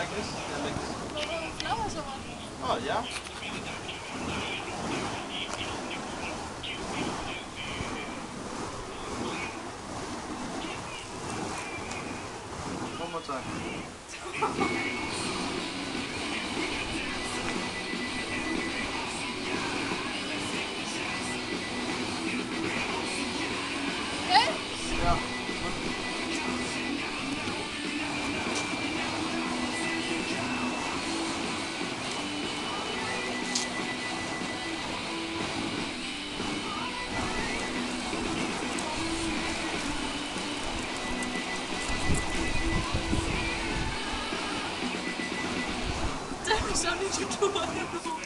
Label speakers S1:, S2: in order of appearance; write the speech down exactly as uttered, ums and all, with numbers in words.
S1: this? Can I make this?
S2: Uh, flowers or what?
S1: Oh, yeah? One more time.
S2: Okay?
S1: Yeah.
S2: Der mich auch nicht getan.